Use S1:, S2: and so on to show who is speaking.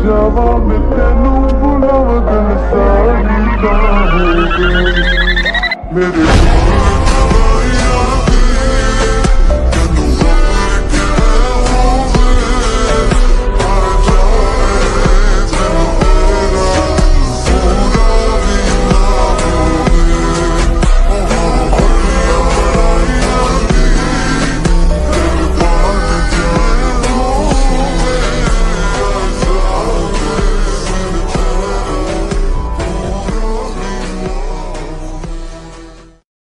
S1: जावा मैं तेनू बुलावा दिल सारी दा हो गए मेरे